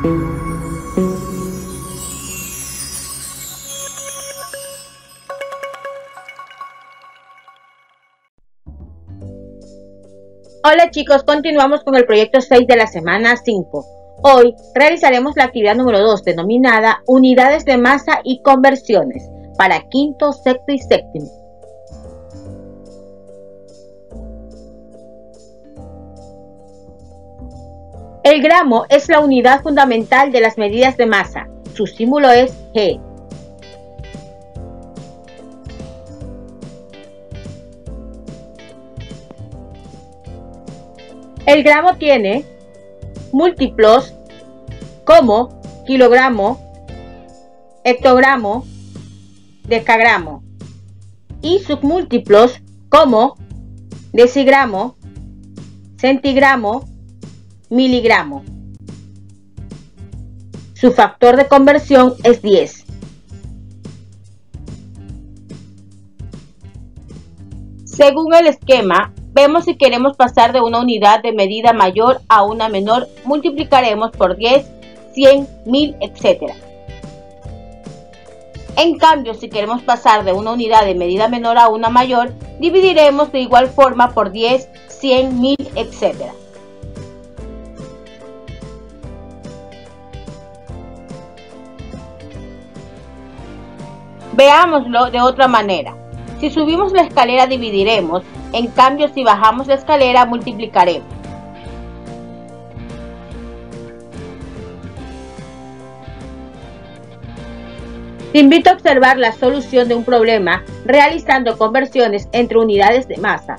Hola chicos, continuamos con el proyecto 6 de la semana 5. Hoy realizaremos la actividad número 2 denominada Unidades de masa y conversiones para quinto, sexto y séptimo. El gramo es la unidad fundamental de las medidas de masa. Su símbolo es G. El gramo tiene múltiplos como kilogramo, hectogramo, decagramo y submúltiplos como decigramo, centigramo, miligramo. Su factor de conversión es 10. Según el esquema, vemos si queremos pasar de una unidad de medida mayor a una menor, multiplicaremos por 10, 100, 1000, etc. En cambio, si queremos pasar de una unidad de medida menor a una mayor, dividiremos de igual forma por 10, 100, 1000, etc. Veámoslo de otra manera. Si subimos la escalera dividiremos, en cambio si bajamos la escalera multiplicaremos. Te invito a observar la solución de un problema realizando conversiones entre unidades de masa.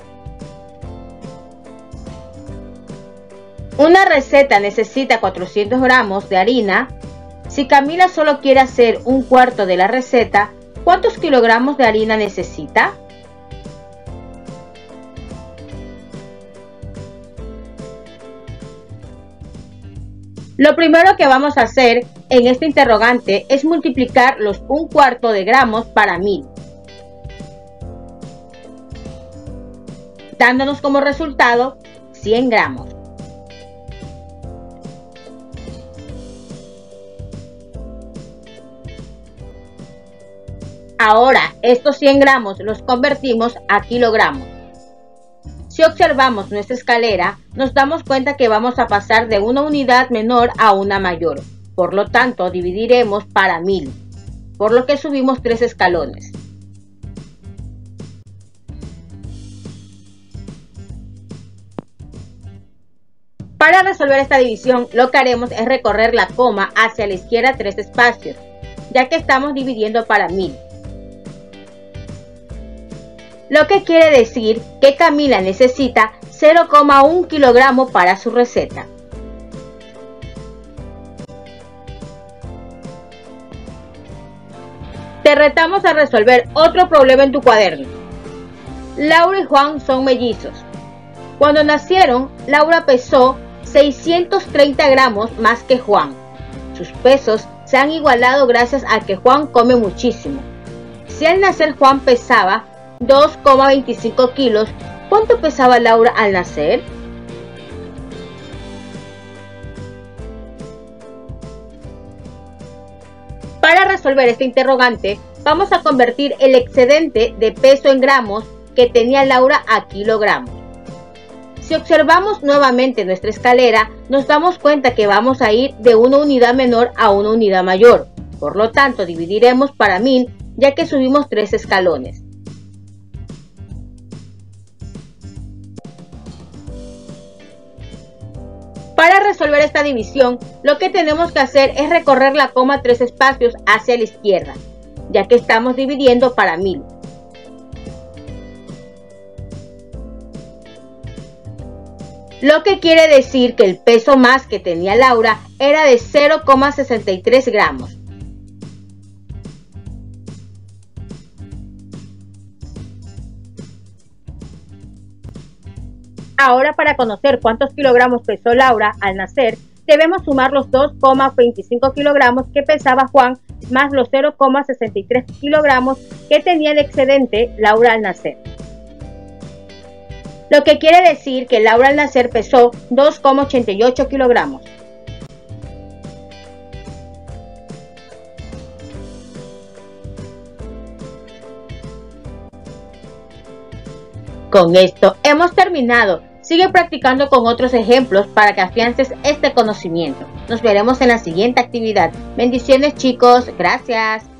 Una receta necesita 400 gramos de harina. Si Camila solo quiere hacer un cuarto de la receta, ¿cuántos kilogramos de harina necesita? Lo primero que vamos a hacer en este interrogante es multiplicar los 1/4 de gramos para 1000, dándonos como resultado 100 gramos. Ahora, estos 100 gramos los convertimos a kilogramos. Si observamos nuestra escalera, nos damos cuenta que vamos a pasar de una unidad menor a una mayor. Por lo tanto, dividiremos para 1000, por lo que subimos 3 escalones. Para resolver esta división, lo que haremos es recorrer la coma hacia la izquierda 3 espacios, ya que estamos dividiendo para 1000. Lo que quiere decir que Camila necesita 0,1 kilogramo para su receta. Te retamos a resolver otro problema en tu cuaderno. Laura y Juan son mellizos. Cuando nacieron, Laura pesó 630 gramos más que Juan. Sus pesos se han igualado gracias a que Juan come muchísimo. Si al nacer Juan pesaba 2,25 kilos, ¿cuánto pesaba Laura al nacer? Para resolver este interrogante, vamos a convertir el excedente de peso en gramos que tenía Laura a kilogramos. Si observamos nuevamente nuestra escalera, nos damos cuenta que vamos a ir de una unidad menor a una unidad mayor. Por lo tanto, dividiremos para 1000, ya que subimos 3 escalones. Para resolver esta división, lo que tenemos que hacer es recorrer la coma 3 espacios hacia la izquierda, ya que estamos dividiendo para 1000. Lo que quiere decir que el peso más que tenía Laura era de 0,63 gramos. Ahora, para conocer cuántos kilogramos pesó Laura al nacer, debemos sumar los 2,25 kilogramos que pesaba Juan más los 0,63 kilogramos que tenía de excedente Laura al nacer. Lo que quiere decir que Laura al nacer pesó 2,88 kilogramos. Con esto hemos terminado. Sigue practicando con otros ejemplos para que afiances este conocimiento. Nos veremos en la siguiente actividad. Bendiciones chicos, gracias.